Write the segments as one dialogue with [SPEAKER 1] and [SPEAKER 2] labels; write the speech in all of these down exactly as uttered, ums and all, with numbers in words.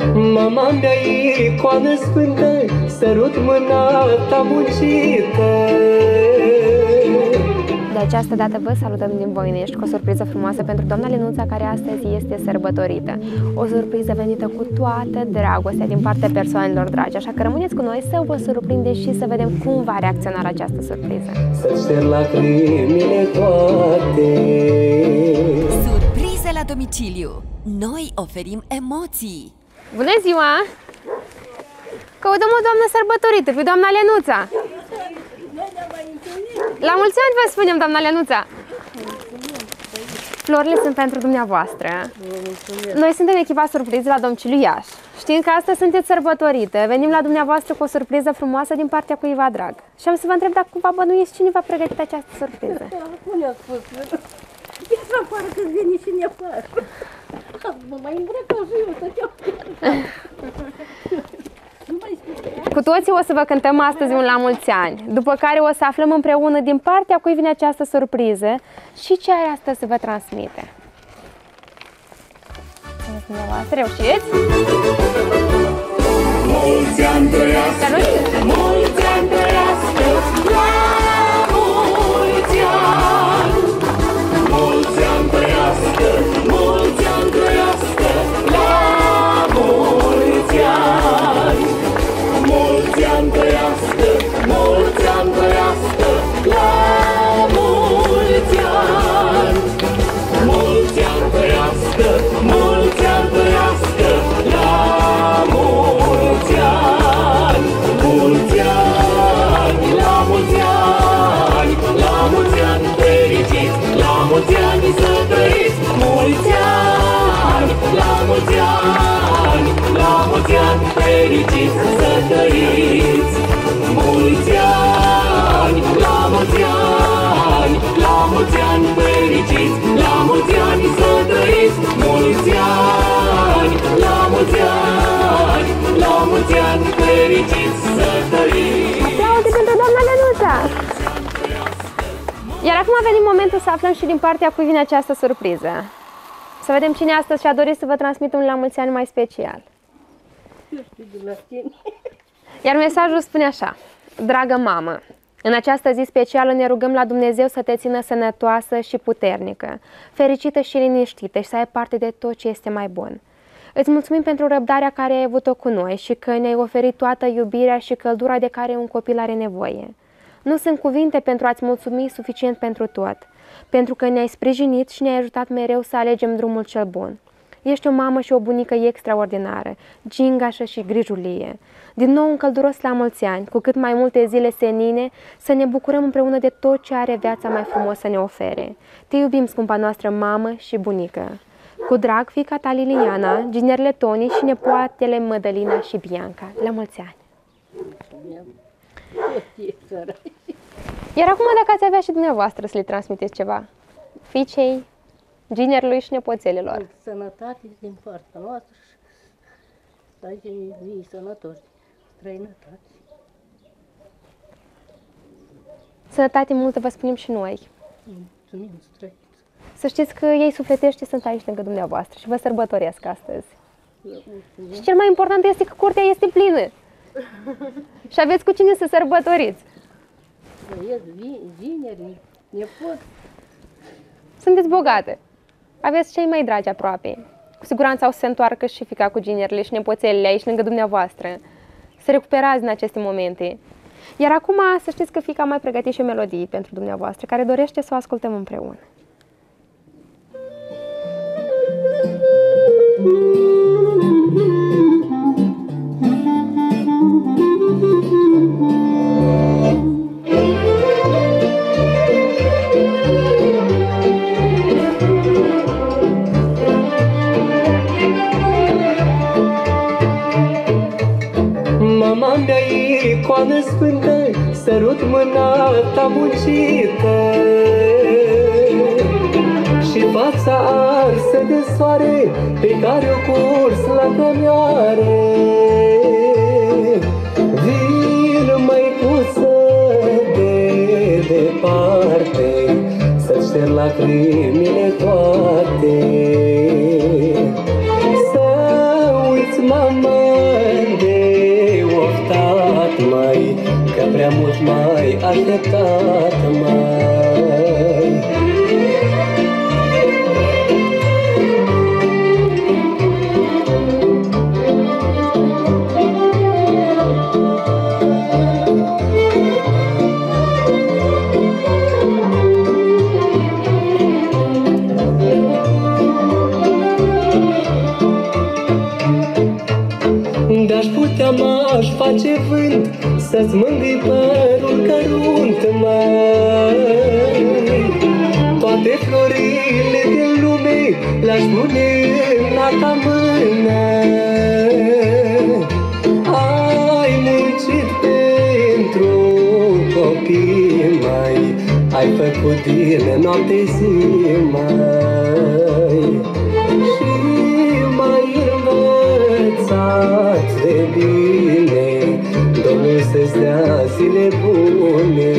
[SPEAKER 1] Mama mea, icoană sfântă, sărut mâna ta muncită.
[SPEAKER 2] De această dată vă salutăm din Voinești cu o surpriză frumoasă pentru doamna Lenuța, care astăzi este sărbătorită. O surpriză venită cu toată dragostea din partea persoanelor dragi, așa că rămâneți cu noi să vă surprindeți și să vedem cum va reacționa la această surpriză.
[SPEAKER 1] Să-ți șterg lacrimile toate.
[SPEAKER 3] Surprize la domiciliu. Noi oferim emoții.
[SPEAKER 2] Bună ziua! Căutăm o doamnă sărbătorită, pe doamna Lenuța. La mulți ani vă spunem, doamna Lenuța. Florile sunt pentru dumneavoastră. Noi suntem echipa surpriză la domiciliu Iași. Știind că astăzi sunteți sărbătorită, venim la dumneavoastră cu o surpriză frumoasă din partea cuiva drag. Și am să vă întreb dacă cumva bănuiți cine v-a pregătit această surpriză.
[SPEAKER 4] Nu ne-a spus. E să apară că vine și ne afară. Mă mai îmbrăcat și eu să te-au.
[SPEAKER 2] Cu toții o să vă cântăm astăzi un la mulți ani, după care o să aflăm împreună din partea cui vine această surpriză și ce are astăzi să vă transmite. Dumneavoastră, reușiți?
[SPEAKER 1] Mulți ani trăiască, mulți ani trăiască, la mulți ani. Mulți ani trăiască, mulți ani trăiască, la mulți ani. Mulți ani trăiască, mulți ani trăiască, la mulți ani. Mulți ani trăiască, mulți ani trăiască, la mulți ani. Mulți ani, la mulți ani, la mulți ani fericiți, la mulți ani să trăiți. Mulți ani, la mulți ani, la mulți ani fericiți să trăiți. Mulți ani, la mulți ani, la mulți ani fericiți, la mulți ani să trăiți. Mulți ani, la mulți ani, la mulți ani fericiți să trăiți.
[SPEAKER 2] Aplauze pentru doamna Lenuța! Iar acum a venit momentul să aflăm și din partea cui vine această surpriză. Să vedem cine astăzi și-a dorit să vă transmită un la mulți ani mai special.
[SPEAKER 4] Eu știu de la tine.
[SPEAKER 2] Iar mesajul spune așa: dragă mamă, în această zi specială ne rugăm la Dumnezeu să te țină sănătoasă și puternică, fericită și liniștită și să ai parte de tot ce este mai bun. Îți mulțumim pentru răbdarea care ai avut-o cu noi și că ne-ai oferit toată iubirea și căldura de care un copil are nevoie. Nu sunt cuvinte pentru a-ți mulțumi suficient pentru tot, pentru că ne-ai sprijinit și ne-ai ajutat mereu să alegem drumul cel bun. Ești o mamă și o bunică extraordinară, gingașă și grijulie. Din nou un călduros la mulți ani, cu cât mai multe zile senine, să ne bucurăm împreună de tot ce are viața mai frumos să ne ofere. Te iubim, scumpa noastră mamă și bunică. Cu drag, fiica ta Liliana, ginerele Toni și nepoatele Mădălina și Bianca. La mulți ani! Iar acum, dacă ați avea și dumneavoastră să le transmiteți ceva fiicei, ginerului și nepoțelelor.
[SPEAKER 4] Sănătate din partea noastră și să ai vii sănătoși, străinătate.
[SPEAKER 2] Sănătate multă vă spunem și noi.
[SPEAKER 4] Mulțumim, străini.
[SPEAKER 2] Să știți că ei sufletește sunt aici lângă dumneavoastră și vă sărbătoresc astăzi. Și cel mai important este că curtea este plină. Și aveți cu cine să sărbătoriți.
[SPEAKER 4] Băieți, vineri, nepoți.
[SPEAKER 2] Sunteți bogate. Aveți cei mai dragi aproape. Cu siguranță o să se întoarcă și fiica cu ginerile și nepoțelele aici lângă dumneavoastră. Să recuperați din aceste momente. Iar acum să știți că fiica a mai pregătit și o melodie pentru dumneavoastră, care dorește să o ascultăm împreună.
[SPEAKER 1] Mama mea, icoană sfântă, sărut mâna ta muncită. Și fața arsă de soare pe care o curs la cămioare. Vin, măicuță, de departe, să-ți șterg lacrimile toate. Să uiți, mama, am de oftat, mai, că prea mult mai așteptat, mai. De-aș putea m-aș face vânt să-ți mângâi părul cărunt, măi. Toate florile din lume le-aș pune în a ta mână. Ai muncit pentru copii, măi, ai făcut din noapte zi, măi. Și mai învățați de bine, Domnul să-ți dea zile bune.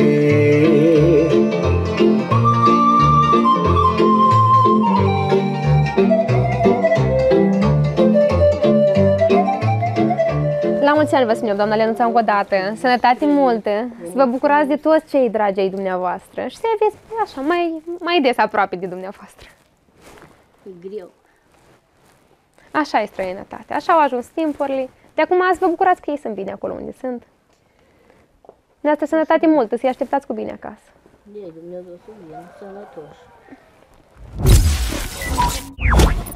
[SPEAKER 2] La mulți ani vă spun eu, doamna Lenuța, încă o dată. Sănătate multe, să vă bucurați de toți cei dragi ai dumneavoastră și să aveți așa, mai, mai des aproape de dumneavoastră.
[SPEAKER 4] E greu.
[SPEAKER 2] Așa e străinătatea, așa au ajuns timpurile. De acum azi vă bucurați că ei sunt bine acolo unde sunt. De asta sănătate multă, să-i așteptați cu bine acasă.
[SPEAKER 4] De Dumnezeu să vină, sănătoși.